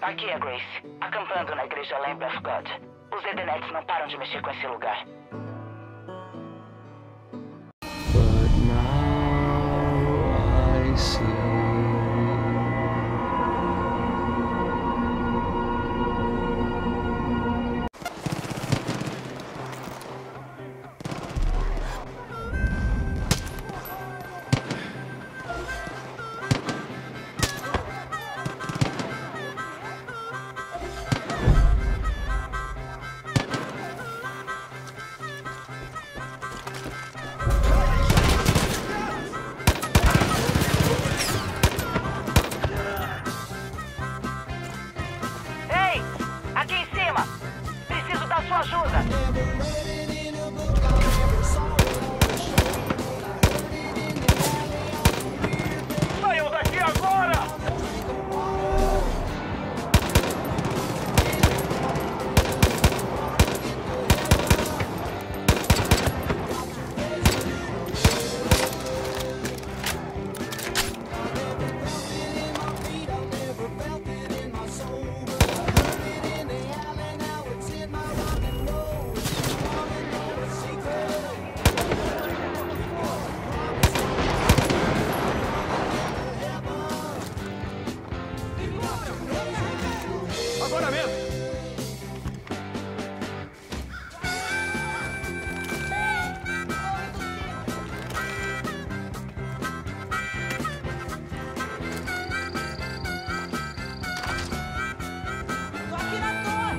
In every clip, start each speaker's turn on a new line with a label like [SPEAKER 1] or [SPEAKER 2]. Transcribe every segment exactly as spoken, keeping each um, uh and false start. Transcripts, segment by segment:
[SPEAKER 1] Aqui é Grace, acampando na igreja Lamb of God. Os Edenetes não param de mexer com esse lugar.
[SPEAKER 2] But now I see.
[SPEAKER 3] Agora mesmo!
[SPEAKER 1] Tô aqui na torre!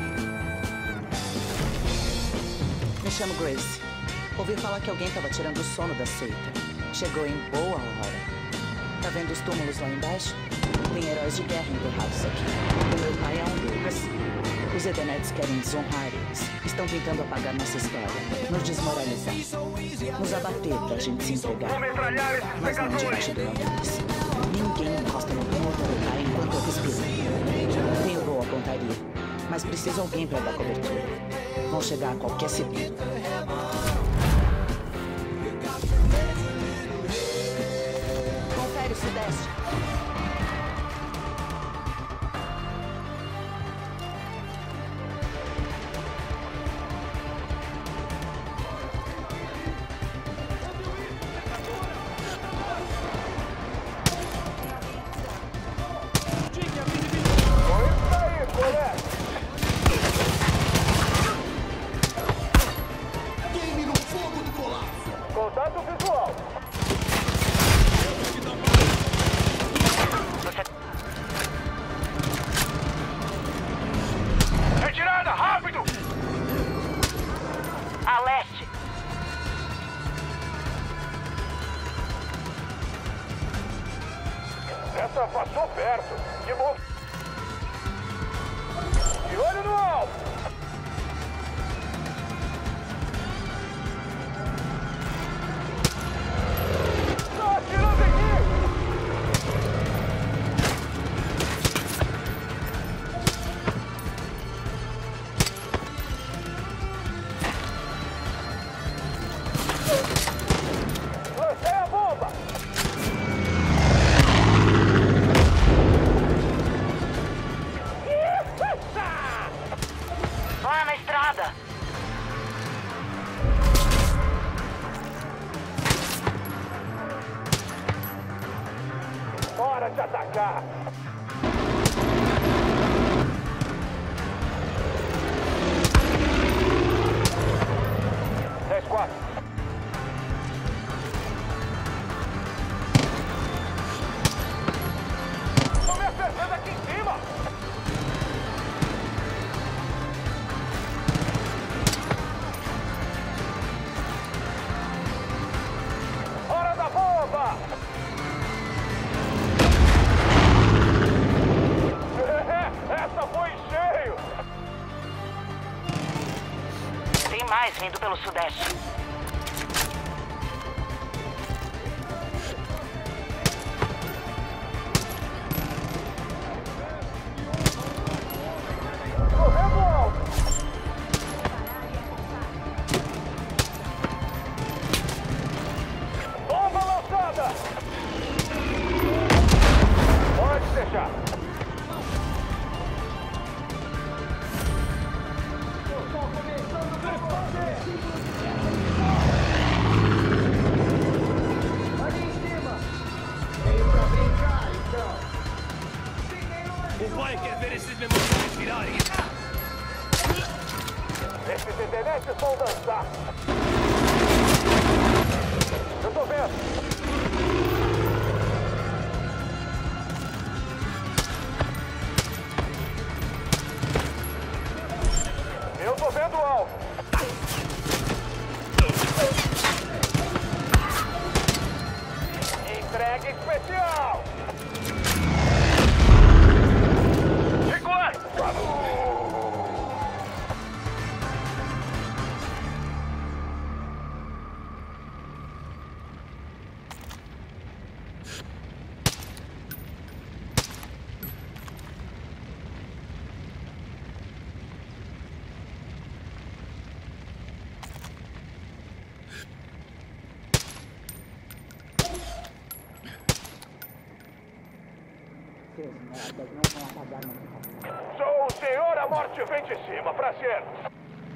[SPEAKER 1] Me chamo Grace. Ouvi falar que alguém estava tirando o sono da seita. Chegou em boa hora. Tá vendo os túmulos lá embaixo? Tem heróis de guerra enterrados aqui. O meu pai é um deles. Os Edenetes querem desonrar eles. Estão tentando apagar nossa história, nos desmoralizar, nos abater pra gente se entregar. Mas não debaixo do nariz. Ninguém encosta no túmulo do meu pai enquanto eu respiro. Tenho boa pontaria, mas preciso de alguém pra dar cobertura. Vão chegar a qualquer segundo. Confere o sudeste.
[SPEAKER 3] Contato visual. Retirada, rápido!
[SPEAKER 1] A leste.
[SPEAKER 3] Essa passou perto. Que bom. De olho no alvo.
[SPEAKER 1] Lá na estrada.
[SPEAKER 3] Hora de atacar. dez quatro. Estão me acertando aqui em cima. Hora da bomba! Essa foi em cheio!
[SPEAKER 1] Tem mais vindo pelo sudeste.
[SPEAKER 3] Correndo alto! Bomba lançada! Pode deixar! Ali em cima! Veio pra brincar, então!
[SPEAKER 4] O pai quer ver esses memoriais virarem.
[SPEAKER 3] Esses internetes vão dançar! Eu tô vendo! Eu tô vendo o alvo! Entrega especial! Sou o Senhor, a morte vem de cima, pra ser.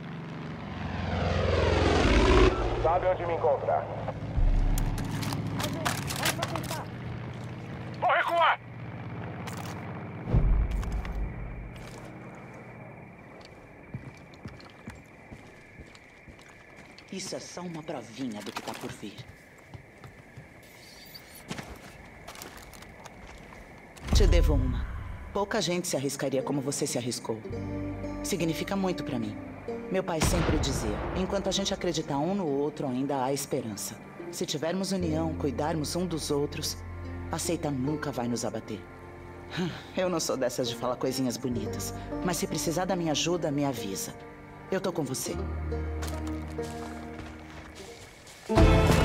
[SPEAKER 3] Sabe onde me encontrar. Vou recuar!
[SPEAKER 1] Isso é só uma provinha do que tá por vir. Te devo uma. Pouca gente se arriscaria como você se arriscou. Significa muito pra mim. Meu pai sempre dizia, enquanto a gente acreditar um no outro, ainda há esperança. Se tivermos união, cuidarmos um dos outros, a seita nunca vai nos abater. Eu não sou dessas de falar coisinhas bonitas, mas se precisar da minha ajuda, me avisa. Eu tô com você.